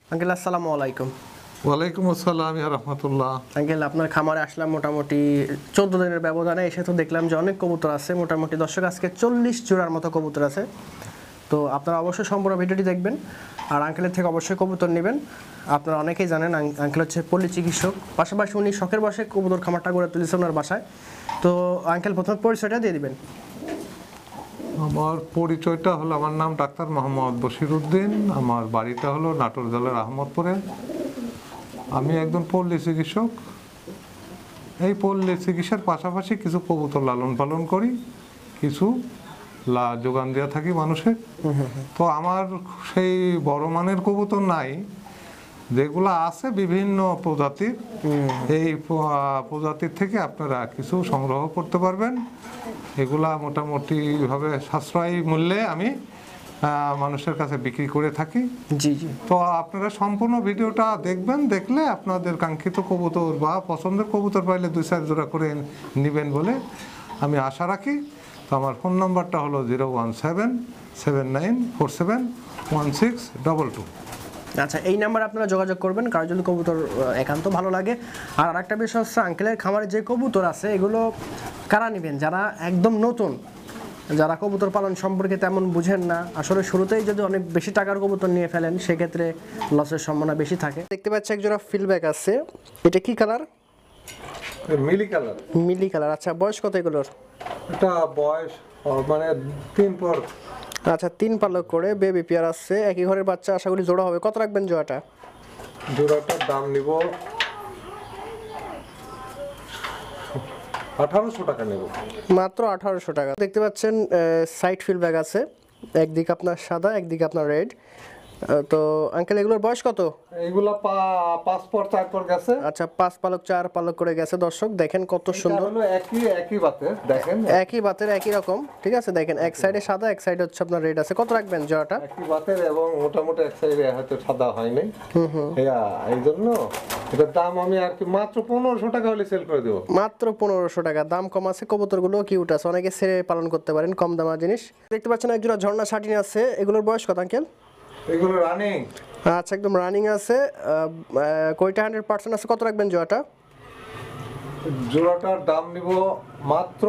Uncle আসসালামু আলাইকুম। ওয়ালাইকুম আসসালাম রাহমাতুল্লাহ। আঙ্কেল আপনার খামারে আসলাম মোটামুটি 14 দিনের ব্যবধানে, এসে তো দেখলাম যে অনেক কবুতর আছে, মোটামুটি দর্শক আজকে 40 জোড়ার মতো কবুতর আছে। তো আপনারা অবশ্যই সম্পূর্ণ ভিডিওটি দেখবেন আর আঙ্কেলের থেকে অবশ্যই কবুতর নেবেন। আপনারা অনেকেই জানেন আঙ্কেল হচ্ছে পল্লী চিকিৎসক, পাশাপাশি উনি শখের বসে কবুতর খামারটা গড়ে তুলেছে ওনার বাসায়। তো আঙ্কেল প্রথমে পরিচয়টা দিয়ে দিবেন। আমার পরিচয়টা হলো, আমার নাম ডাক্তার মোহাম্মদ বশির উদ্দিন, আমার বাড়িটা হলো নাটোর জেলার আহমদপুরে। আমি একজন পল্লী চিকিৎসক। এই পল্লী চিকিৎসার পাশাপাশি কিছু কবুতর লালন পালন করি, কিছু যোগান দেওয়া থাকি মানুষের। তো আমার সেই বড় মানের কবুতর নাই, যেগুলো আছে বিভিন্ন প্রজাতির। এই প্রজাতির থেকে আপনারা কিছু সংগ্রহ করতে পারবেন। এগুলা মোটামুটিভাবে সাশ্রয়ী মূল্যে আমি মানুষের কাছে বিক্রি করে থাকি। জি জি। তো আপনারা সম্পূর্ণ ভিডিওটা দেখবেন, দেখলে আপনাদের কাঙ্ক্ষিত কবুতর বা পছন্দের কবুতর পাইলে 2-4 জোড়া করে নেবেন বলে আমি আশা রাখি। তো আমার ফোন নাম্বারটা হলো 01779471622। আচ্ছা, এই নাম্বারে আপনারা যোগাযোগ করবেন কারো যদি কবুতর একান্ত ভালো লাগে। আর আরেকটা বিষয় হচ্ছে, আঙ্কেলের খামারে যে কবুতর আছে এগুলো কারা নেবেন? যারা একদম নতুন, যারা কবুতর পালন সম্পর্কে তেমন বুঝেন না, আসলে শুরুতেই যদি অনেক বেশি টাকার কবুতর নিয়ে ফেলেন সেক্ষেত্রে লসের সম্ভাবনা বেশি থাকে। দেখতে পাচ্ছি একজোড়া ফিল্ডব্যাক আছে, এটা কি কালার? মিলি কালার। মিলি কালার। আচ্ছা, বয়স কত এগুলোর? এটা বয়স মানে 3 পর। আচ্ছা, 3 পালক করে বেবি পেয়ার আছে, একই ঘরের বাচ্চা, আশা করি জোড়া হবে। কত রাখবেন জোড়াটা? জোড়াটার দাম নিব 1800 টাকা নেব। মাত্র 1800 টাকা। দেখতে পাচ্ছেন সাইড ফিল্ডব্যাক আছে, একদিকে আপনার সাদা একদিকে আপনার রেড। তো আঙ্কেল এগুলোর বয়স কত? এইগুলা 5 পর 4 পর গেছে। আচ্ছা, 5 পালক 4 পালক করে গেছে। দর্শক দেখেন কত সুন্দর, হলো একই বাতের, দেখেন একই বাতের একই রকম। ঠিক আছে, দেখেন এক সাইডে সাদা এক সাইডে হচ্ছে আপনার রেড আছে। কত রাখবেন জোড়াটা? একই বাতের এবং মোটামুটি এক সাইডে হয়তো সাদা হয় নাই। এই জন্য এটার দাম আমি আর কি মাত্র 1500 টাকা হলে সেল করে দেবো। মাত্র 1500 টাকা। দাম কম আছে, কবুতরগুলো কিউট আছে, অনেকে ছেড়ে পালন করতে পারেন, কম দামের জিনিস। দেখতে পাচ্ছেন একজোড়া ঝর্ণা শাটিন আছে, এগুলোর বয়স কত আঙ্কেল? এগুলো রানিং। আচ্ছা, একদম রানিং আছে। কয়টা 100% আছে? কত রাখবেন জোড়াটা? জোড়াটার দাম নিব মাত্র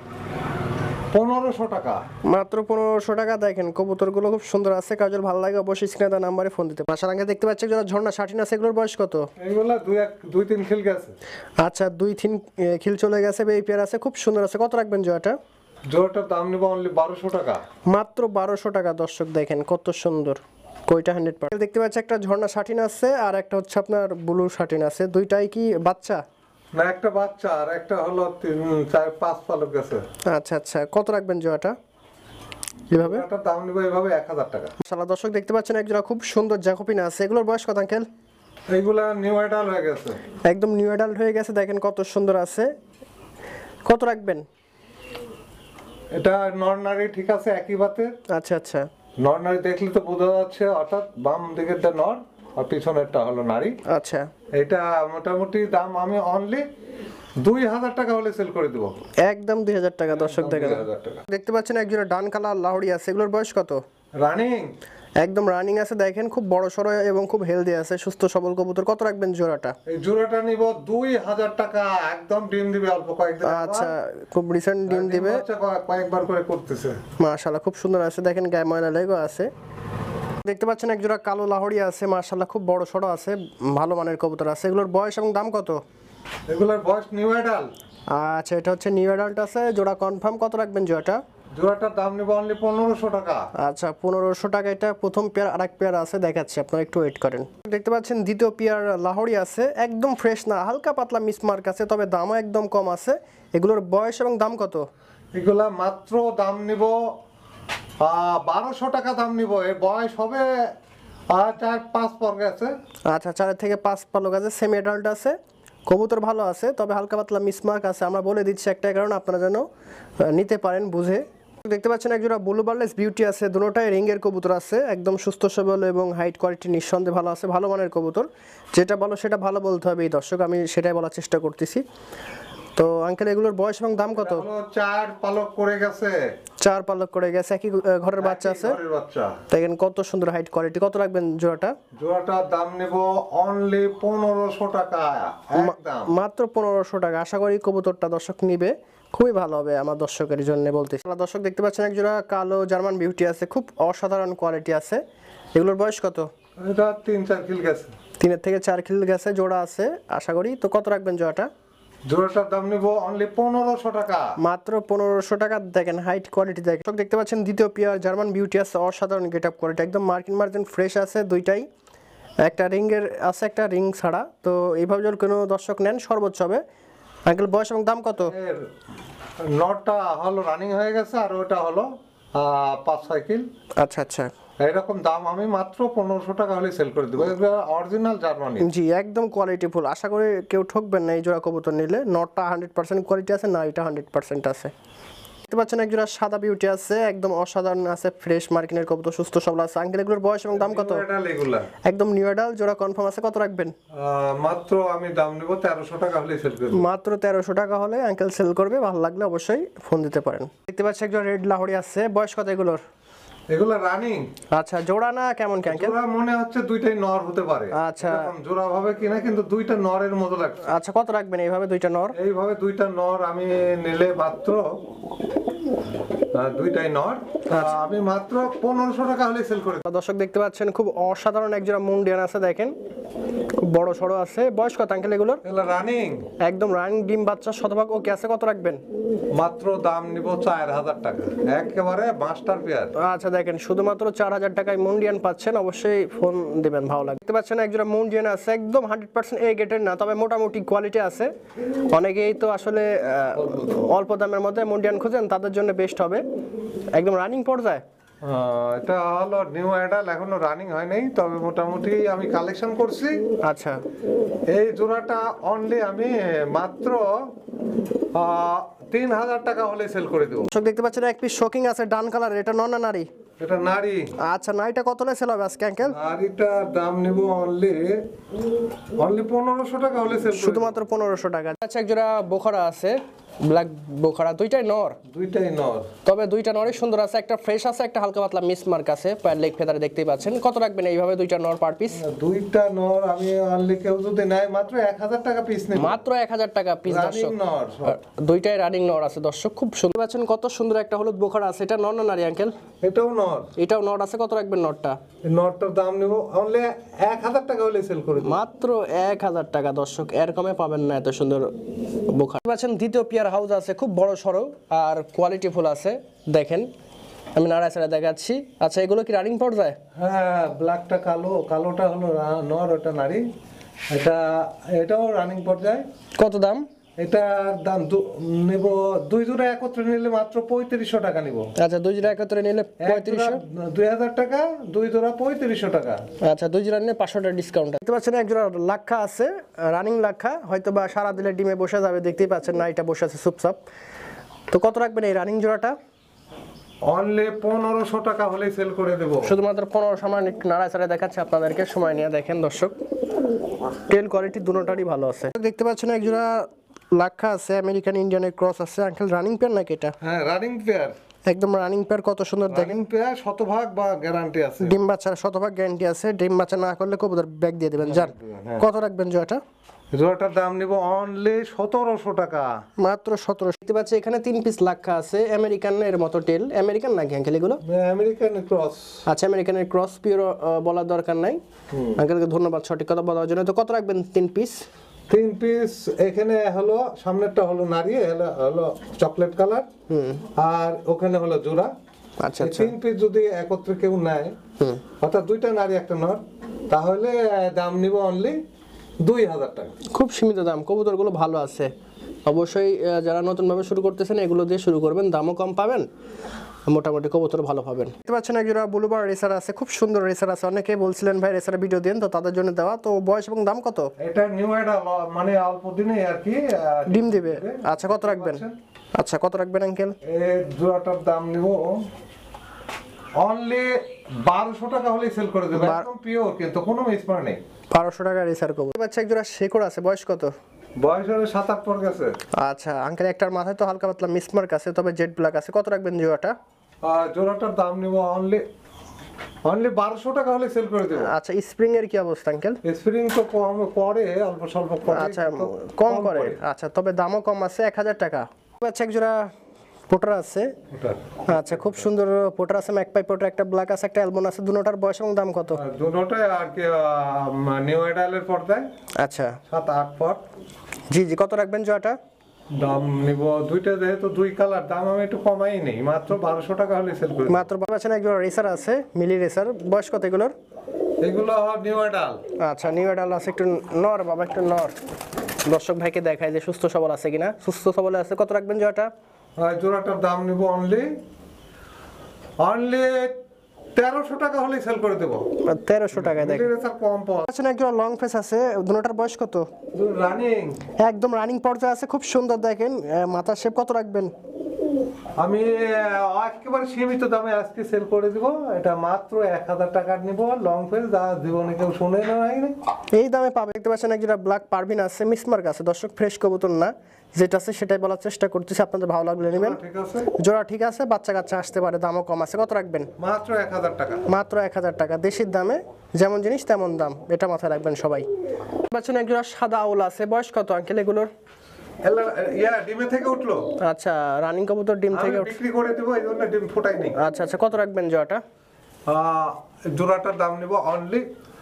1500 টাকা। মাত্র 1500 টাকা। দেখেন কবুতরগুলো খুব সুন্দর আছে, কাজল ভালো লাগে অবশ্যই স্ক্রিনে দেওয়া নাম্বারে ফোন দিতে পারেন। আগে দেখতে পাচ্ছি যারা ঝর্ণা শাটিন আছে, এগুলোর বয়স কত? এগুলা 2-3 খিল গেছে। আচ্ছা, 2-3 খিল চলে গেছে, বেবি পেয়ার আছে, খুব সুন্দর আছে। কত রাখবেন জোড়াটা? জোড়াটার দাম নিব অনলি 1200 টাকা। মাত্র 1200 টাকা। দর্শক দেখেন কত সুন্দর, কয়টা 100%। দেখতে পাচ্ছি একটা ঝর্ণা শাটিন আছে আর একটা হচ্ছে আপনার ব্লু শাটিন আছে, দুইটাই কি বাচ্চা? না, একটা বাচ্চা আর একটা হলো 3-4-5 পালক গেছে। আচ্ছা আচ্ছা, কত রাখবেন জোড়াটা? এভাবে এটার দাম নিব এভাবে 1000 টাকা। মাশাআল্লাহ। দর্শক দেখতে পাচ্ছেন একজোড়া খুব সুন্দর জ্যাকোবিন আছে, এগুলোর বয়স কত আঙ্কেল? এইগুলা নিউ অ্যাডাল্ট হয়ে গেছে, একদম নিউ অ্যাডাল্ট হয়ে গেছে, দেখেন কত সুন্দর আছে। কত রাখবেন? এটা নরনারি, ঠিক আছে, একই বাতে। আচ্ছা আচ্ছা, নরনারি দেখলে তো বোঝা যাচ্ছে, অর্থাৎ বাম দিকেরটা নর আর পিছনেরটা হলো নারী। আচ্ছা, এটা মোটামুটি দাম আমি অনলি 2000 টাকা হলে সেল করে দেবো। একদম 2000 টাকা। দর্শক দেখেন, 2000 টাকা। দেখতে পাচ্ছেন একজোড়া ডান কালার লাহড়ি আছে, এগুলোর বয়স কত? রানিং। একদম রানিং আছে, দেখেন খুব বড় সড়ো এবং খুব হেলদি আছে, সুস্থ সবল কবুতর। কত রাখবেন জোড়াটা? এই জোড়াটা নিব 2000 টাকা, একদম ডিম দিবে অল্প কয়েকদিন। আচ্ছা, খুব রিসেন্ট ডিম দিবে, কয়েকবার করে করতেছে। মাশাআল্লাহ খুব সুন্দর আছে, দেখেন গায়ে ময়লা লেগো আছে। দেখতে পাচ্ছেন একজোড়া কালো লাহড়ি আছে, মাশাআল্লাহ খুব বড় সড়ো আছে, ভালো মানের কবুতর আছে। এগুলোর বয়স এবং দাম কত? এগুলোর বয়স নিউ অ্যাডাল্ট। আচ্ছা, এটা হচ্ছে নিউ অ্যাডাল্ট আছে, জোড়া কনফার্ম। কত রাখবেন জোড়াটা? জোড়াটার দাম নিব অনলি 1500 টাকা। আচ্ছা, 1500 টাকা। এটা প্রথম পেয়ার, আরেক পেয়ার আছে দেখাচ্ছি, আপনারা একটু ওয়েট করেন। দেখতে পাচ্ছেন দ্বিতীয় পেয়ার লাহড়ি আছে, একদম ফ্রেশ না, হালকা পাতলা মিসমার্ক আছে, তবে দামও একদম কম আছে। এগুলোর বয়স এবং দাম কত? এগুলা মাত্র দাম নিব 1200 টাকা দাম নিব। এর বয়স হবে 4-5 পর গেছে। আচ্ছা, 4 থেকে 5 পালক আছে, সেমি অ্যাডাল্ট আছে, কবুতর ভালো আছে, তবে হালকা পাতলা মিসমার্ক আছে। আমরা বলে দিচ্ছি একটাই কারণ, আপনারা যেন নিতে পারেন বুঝে। দেখতে পাচ্ছেন একজোড়া ব্লু বার্লেস বিউটি আছে, দুটোটাই রিংয়ের কবুতর আছে, একদম সুস্থ সবল এবং হাইট কোয়ালিটি নিঃসন্দেহে ভালো আছে, ভালো মানের কবুতর। যেটা বলো সেটা ভালো বলতে হবে এই দর্শক, আমি সেটাই বলার চেষ্টা করতেছি। তো আঙ্কেল এগুলোর বয়স এবং দাম কত? হলো 4 পালক করে গেছে, 4 পালক করে গেছে, একই ঘরের বাচ্চা আছে। ঘরের বাচ্চা। দেখেন কত সুন্দর হাইট কোয়ালিটি। কত রাখবেন জোড়াটা? জোড়াটার দাম নেব অনলি 1500 টাকা একদম। মাত্র 1500 টাকা। আশা করি কবুতরটা দর্শক নিবে, খুবই ভালো হবে আমার দর্শকের জন্য বলতেছি। দর্শক দেখতে পাচ্ছেন এক জোড়া কালো জার্মান বিউটি আছে, খুব অসাধারণ কোয়ালিটি আছে। এগুলোর বয়স কত? এটা 3-4 কিল গেছে। 3 থেকে 4 কিল গেছে, জোড়া আছে আশা করি। তো কত রাখবেন জোড়াটা? জোড়াটার দাম নেব অনলি 1500 টাকা। মাত্র 1500 টাকা। দেখেন হাইট কোয়ালিটি দেখেন। দর্শক দেখতে পাচ্ছেন দ্বিতীয় পেয়ার জার্মান বিউটি আছে, অসাধারণ গেটআপ কোয়ালিটি, একদম মার্কিন মার্জিন ফ্রেশ আছে দুইটাই। একটা রিংয়ের আছে, একটা রিং ছাড়া। তো এইভাবে যদি কোনো দর্শক নেন সর্বোচ্চ হবে। আঙ্কেল বয়স এবং দাম কত? এর নটটা হলো রানিং হয়ে গেছে, আর ওটা হলো 5-6 কিল। আচ্ছা আচ্ছা, এরকম দাম আমি মাত্র 1500 টাকা হলে সেল করে দেবো। এটা অরিজিনাল জার্মানি। জি একদম কোয়ালিটি ফুল। আশা করি কেউ ঠকবেন না এই জোড়া কবুতর নিলে। নটটা 100% কোয়ালিটি আছে, না এটা 100% আছে। দেখতে পাচ্ছেন এক জোড়া সাদা বিউটি আছে, একদম অসাধারণ আছে, ফ্রেশ মার্কিনের কবুতর, সুস্থ সবল আছে। আঙ্কেল এগুলোর বয়স এবং দাম কত? এটা রেগুলার একদম নিউ অ্যাডাল, জোড়া কনফার্ম আছে। কত রাখবেন? মাত্র আমি দাম নেব 1300 টাকা হলে সেল করে দেবো। মাত্র 1300 টাকা হলে আঙ্কেল সেল করবে। ভালো লাগলে অবশ্যই ফোন দিতে পারেন। দেখতে পাচ্ছেন একজন রেড লাহোরি আছে, বয়স কত এগুলোর? এগুলো রানিং। আচ্ছা, জোড়া না কেমন কি আঙ্কেল? জোড়া মনে হচ্ছে দুইটাই নর হতে পারে। আচ্ছা। এরকম জোড়া ভাবে কিনা, কিন্তু দুইটা নরের মতো লাগছে। আচ্ছা, কত রাখবেন এইভাবে দুইটা নর? এইভাবে দুইটা নর আমি নিলে মাত্র দুইটাই নর, আমি মাত্র 1500 টাকা হলে সেল করে দেব। দর্শক দেখতে পাচ্ছেন খুব অসাধারণ একজোড়া মুন্ডিয়ান আছে, দেখেন খুব বড় সড়ো আছে। বয়স কত আঙ্কেল এগুলোর? এগুলো রানিং, একদম রানিং, ডিম বাচ্চা শতভাগ ওকে আছে। কত রাখবেন? মাত্র দাম নিব 4000 টাকা, একেবারে মাস্টার পেয়ার। আচ্ছা, দেখেন শুধুমাত্র 4000 টাকায় মুন্ডিয়ান পাচ্ছেন, অবশ্যই ফোন দিবেন ভালো লাগে। দেখতে পাচ্ছেন একজোড়া মুন্ডিয়ান আছে, একদম 100% এ গেটের না, তবে মোটামুটি কোয়ালিটি আছে। অনেকেই তো আসলে অল্প দামের মধ্যে মুন্ডিয়ান খুঁজেন, তাদের জন্য বেস্ট হবে। একদম রানিং পর্যায়ে। এটা হলো নিউ অ্যাডাল, এখনো রানিং হয় নাই, তবে মোটামুটি আমি কালেকশন করছি। আচ্ছা, এই জোড়াটা অনলি আমি মাত্র 3000 টাকা হলে সেল করে দেবো। দর্শক দেখতে পাচ্ছেন এক পিস শোকিং আছে ডান কালার, এটা নর না নারী? এটা নারী। আচ্ছা, নারীটা কত হলে সেল হবে আজকে আঙ্কেল? নারীটার দাম নিব অনলি 1500 টাকা হলে সেল করে শুধুমাত্র 1500 টাকা। আচ্ছা, এক জোড়া বোখারা আছে, ব্ল্যাক বোখারা, দুইটাই নর। দুইটাই নর, তবে দুইটা নরই সুন্দর আছে, একটা ফ্রেশ আছে, একটা হালকা পাতলা মিস মার্ক আছে পায়ের লেগ ফেদারে দেখতেই পাচ্ছেন। কত রাখবেন এইভাবে দুইটা নর পার পিস? দুইটা নর আমি অনলি কেউ যদি নেয় মাত্র 1000 টাকা পিস নেব। মাত্র 1000 টাকা পিস দর্শক। রানিং নর সব। দুইটাই রানিং নর আছে দর্শক, খুব সুন্দর পাচ্ছেন। কত সুন্দর একটা হলুদ বোখারা আছে, এটা নর না নারী আঙ্কেল? এটাও নর। এটাও নর আছে। কত রাখবেন নরটা? এই নরটার দাম নেব অনলি 1000 টাকা হলে সেল করে দেব। মাত্র 1000 টাকা দর্শক, এর কমে পাবেন না এত সুন্দর বোখারা। পাচ্ছেন দ্বিতীয় পেয়ার হাউস আছে, খুব বড় সড়ো আর কোয়ালিটি ফুল আছে, দেখেন আমি নাড়াচাড়া দেখাচ্ছি। আচ্ছা, এগুলো কি রানিং পর্যায়ে? হ্যাঁ, ব্ল্যাকটা কালো, কালোটা হলো নর, ওটা নারী। এটাও রানিং পর্যায়ে। কত দাম? এটার দাম নেব দুই জোড়া একত্রে নিলে মাত্র 3500 টাকা নিব। আচ্ছা, দুই জোড়া একত্রে নিলে 3500। 2000 টাকা, দুই জোড়া 3500 টাকা। আচ্ছা, দুই জোড়া নিলে 500 টাকা ডিসকাউন্ট। দেখতে পাচ্ছেন এক জোড়া লাক্ষা আছে, রানিং লাক্ষা, হয়তো বা সারা দিলে ডিমে বসে যাবে, দেখতেই পাচ্ছেন না, এটা বসে আছে চুপচাপ। তো কত রাখবেন এই রানিং জোড়াটা? অনলি 1500 টাকা হলে সেল করে দেব। শুধুমাত্র 1500। আমার একটু নাড়াচাড়া দেখাচ্ছে আপনাদেরকে, সময় নিয়ে দেখেন দর্শক। টেল কোয়ালিটি দুটোটারই ভালো আছে। দেখতে পাচ্ছেন এক জোড়া লাক্ষা আছে, আমেরিকান ইন্ডিয়ানের ক্রস আছে। আঙ্কেল রানিং পেয়ার নাকি এটা? হ্যাঁ, রানিং পেয়ার। একদম রানিং পেয়ার, কত সুন্দর দেখেন। রানিং পেয়ার, শতভাগ বা গ্যারান্টি আছে। ডিম বাচ্চার শতভাগ গ্যারান্টি আছে, ডিম বাচ্চা না করলে কবুতর ব্যাগ দিয়ে দেবেন। যান, কত রাখবেন জোড়াটা? জোড়াটার দাম নিব অনলি 1700 টাকা। মাত্র 1700। দেখতে পাচ্ছি এখানে 3 পিস লাক্ষা আছে, আমেরিকানের মতো টেল। আমেরিকান নাকি আঙ্কেল এগুলো? American cross. আচ্ছা, আমেরিকানের ক্রস, পিওর বলার দরকার নাই। আঙ্কেলকে ধন্যবাদ সঠিক কথা বলার জন্য। তো কত রাখবেন 3 পিস? 3 পিস এখানে হলো, সামনেরটা হলো নারী, হলো চকলেট কালার, আর ওখানে হলো জোড়া। আচ্ছা আচ্ছা, 3 পিস যদি একত্রে কেউ নেয়, অর্থাৎ দুইটা নারী একটা নর, তাহলে দাম নিব অনলি 2000 টাকা। খুব সীমিত দাম, কবুতরগুলো ভালো আছে। অবশ্যই যারা নতুনভাবে শুরু করতেছেন এগুলো দিয়ে শুরু করবেন, দামও কম পাবেন, মোটামুটি কবুতর ভালো পাবেন। দেখতে পাচ্ছেন একজোড়া ব্লুবার রেসার আছে, খুব সুন্দর রেসার আছে। অনেকেই বলছিলেন ভাই রেসারের ভিডিও দেন, তো তাদের জন্য দেওয়া। তো বয়স এবং দাম কত? এটা নিউ অ্যাডাল, মানে অল্প দিনে আর কি ডিম দিবে। আচ্ছা, কত রাখবেন? আচ্ছা, কত রাখবেন আঙ্কেল? এই জোড়াটার দাম নিব অনলি 1200 টাকা হলে সেল করে দেব। একদম পিওর, কিন্তু কোনো মিসমার নেই। 1200 টাকা রেসার কবুতর। বাচ্চা একজোড়া শেকড় আছে, বয়স কত? বয়স হলে 7-8 পর গেছে। আচ্ছা আঙ্কেল, একটার মাথায় তো হালকা পাতলা মিসমার্ক আছে, তবে জেড ব্ল্যাক আছে। কত রাখবেন জোড়াটা? জোড়াটার দাম নিব অনলি 1200 টাকা হলে সেল করে দেব। আচ্ছা, স্প্রিং এর কি অবস্থা আঙ্কেল? স্প্রিং তো কম করে, অল্প স্বল্প করে। আচ্ছা, কম করে। আচ্ছা, তবে দামও কম আছে, 1000 টাকা। আচ্ছা, এক জোড়া পোটার আছে। আচ্ছা, খুব সুন্দর পোটার আছে, ম্যাকপাই পোটার, একটা ব্ল্যাক আছে, একটা অ্যালবন আছে। দুটোটার বয়স এবং দাম কত? দুটোটাই আর কি নিউ এডালের পর্দায়। আচ্ছা 7-8 পর। জি জি, কত রাখবেন জোড়াটা? দাম নিব দুইটা, যেহেতু দুই কালার, দাম আমি একটু কমাই নেই, মাত্র 1200 টাকা হলে সেল করে দেব। মাত্র পাচ্ছেন। একজন রেসার আছে, মিলি রেসার। বয়স কত এগুলোর? এগুলো নিউ এডাল। আচ্ছা, নিউ এডাল আছে, একটু নর বাবা, একটু নর। দর্শক ভাইকে দেখায় যে সুস্থ সবল আছে কিনা। সুস্থ সবল আছে। কত রাখবেন জোড়াটা? জোড়াটার দাম নিব অনলি 1300 টাকা হলে সেল করে দেব। 1300 টাকায় দেখেন। স্যার কম পাওয়া। আচ্ছা, একজন লং ফেস আছে। দুটোটার বয়স কত? রানিং। একদম রানিং পর্যায়ে আছে, খুব সুন্দর দেখেন। মাথার শেপ কত রাখবেন? আমি একেবারে সীমিত দামে আজকে সেল করে দিব। এটা মাত্র 1000 টাকার নিব। লং ফেস, যা জীবনে কেউ শুনে নাই। এই দামে পাবে। দেখতে পাচ্ছেন একজন ব্ল্যাক পারভিন আছে, মিসমার্ক আছে। দর্শক, ফ্রেশ কবুতর না, যেটা আছে সেটাই বলার চেষ্টা করতেছি, আপনাদের ভালো লাগলে নেবেন। ঠিক আছে, জোড়া ঠিক আছে, বাচ্চা কাচ্চা আসতে পারে, দামও কম আছে। কত রাখবেন? মাত্র 1000 টাকা। মাত্র 1000 টাকা। দেশির দামে, যেমন জিনিস তেমন দাম, এটা মাথায় রাখবেন সবাই। পাচ্ছেন একজন সাদা আউল আছে। বয়স কত আঙ্কেল এগুলোর? ডিমে থেকে উঠলো। আচ্ছা, রানিং কবুতর ডিম থেকে আমি বিক্রি করে দেব, এই জন্য ডিম ফোটাই নেই। আচ্ছা আচ্ছা, কত রাখবেন জোড়াটা? জোড়াটার দাম নিব অনলি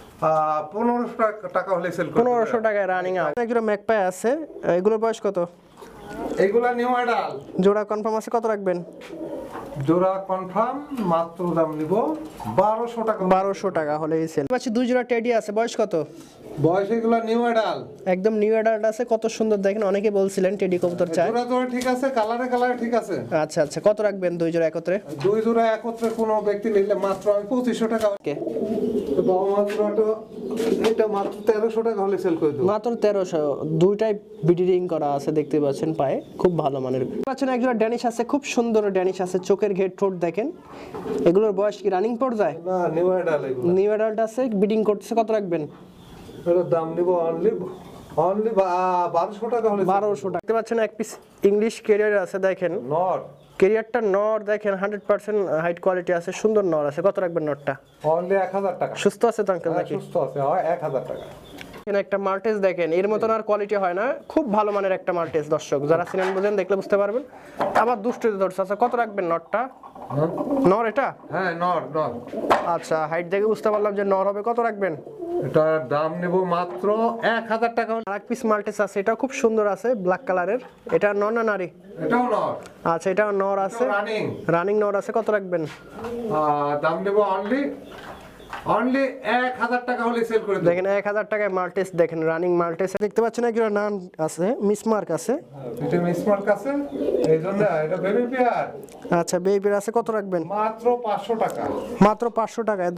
1500 টাকা হলে সেল করব। 1500 টাকায় রানিং আউল। একজন ম্যাকপাই আছে। এগুলোর বয়স কত? এগুলা নিউ এডাল। জোড়া কনফার্ম আছে। কত রাখবেন? জোড়া কনফার্ম, মাত্র দাম নিব 1200 টাকা। 1200 টাকা হলেই সেল। পাচ্ছি দুই জোড়া টেডি আছে। বয়স কত? বয়স এগুলা নিউ এডাল। একদম নিউ অ্যাডাল্ট আছে। কত সুন্দর দেখেন, অনেকে বলছিলেন টেডি কবুতর চাই। জোড়া জোড়া ঠিক আছে, কালারে ঠিক আছে। আচ্ছা আচ্ছা, কত রাখবেন দুই জোড়া একত্রে? দুই জোড়া একত্রে কোনো ব্যক্তি নিলে মাত্র আমি 2500 টাকা। ওকে, তো বাবা মা জোড়াটা এটা মাত্র 1300 টাকা হলে সেল করে দেব। মাত্র 1300। দুইটাই বিডিং করা আছে, দেখতে পাচ্ছেন পায়ে, খুব ভালো মানের। পাচ্ছেন একজোড়া ড্যানিশ আছে, খুব সুন্দর ড্যানিশ আছে। চোখের ঘেট ঠোঁট দেখেন। এগুলোর বয়স কি রানিং পর্যায়ে? না, নিউ এডাল এগুলো। নিউ অ্যাডাল্ট আছে, বিডিং করতেছে। কত রাখবেন? এটার দাম নিব অনলি 1200 টাকা হলে। 1200 টাকা। দেখতে পাচ্ছেন এক পিস ইংলিশ ক্যারিয়ার আছে, দেখেন। নর। ক্যারিয়ারটা নর দেখেন, 100% হাইট কোয়ালিটি আছে, সুন্দর নর আছে। কত রাখবেন নরটা? অনলি 1000 টাকা। সুস্থ আছে তো আঙ্কেল নাকি? সুস্থ আছে, হয় 1000 টাকা। এখানে একটা মাল্টেস দেখেন, এর মতন আর কোয়ালিটি হয় না, খুব ভালো মানের একটা মাল্টেস। দর্শক যারা সিনেমা বুঝেন দেখলে বুঝতে পারবেন। আবার দুষ্টুতে ধরছে। আচ্ছা, কত রাখবেন নরটা? নর এটা? হ্যাঁ, নর। আচ্ছা, হাইট দেখে বুঝতে পারলাম যে নর হবে। কত রাখবেন? এটার দাম নেব মাত্র 1000 টাকা। আর এক পিস মাল্টেস আছে, এটা খুব সুন্দর আছে, ব্ল্যাক কালারের। এটা নর না নারী? এটাও নর। আচ্ছা, এটা নর আছে, রানিং। রানিং নর আছে। কত রাখবেন? দাম নেব অনলি 1000 টাকা হলে সেল করে দেব। দেখেন 1000 টাকায় মাল্টেস দেখেন, রানিং মাল্টেস। দেখতে পাচ্ছেন কি নাম আছে, মিসমার্ক আছে। এটা মিসমার্ক আছে, এইজন্য এটা বেবি পেয়ার। আচ্ছা, বেবির আছে। কত রাখবেন? মাত্র 500 টাকা। মাত্র 500 টাকায়।